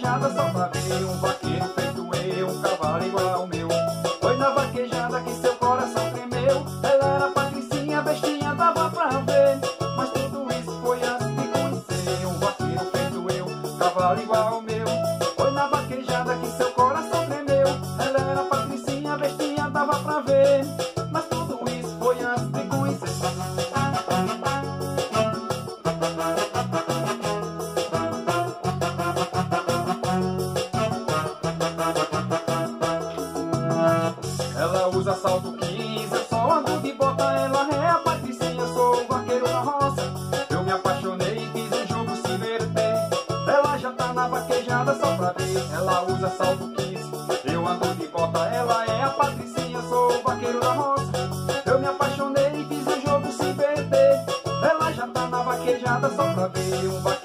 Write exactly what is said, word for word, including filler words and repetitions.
vaquejada só pra ver um vaqueiro feito eu, um cavalo igual ao meu. Foi na vaquejada que seu coração tremeu. Ela era patricinha, bestinha, dava pra ver. Mas tudo isso foi antes de conhecer um vaqueiro feito eu, um cavalo igual ao meu. Foi na vaquejada que seu coração tremeu. Ela era patricinha, bestinha, dava pra ver. Mas tudo isso foi antes de conhecer. Ela usa salto quinze, eu só ando de bota. Ela é a patricinha, sou o vaqueiro da roça. Eu me apaixonei e fiz o jogo se inverter. Ela já tá na vaquejada só pra ver. Ela usa salto quinze, eu ando de bota. Ela é a patricinha, sou o vaqueiro da roça. Eu me apaixonei e fiz o jogo se inverter. Ela já tá na vaquejada só pra ver um vaqueiro.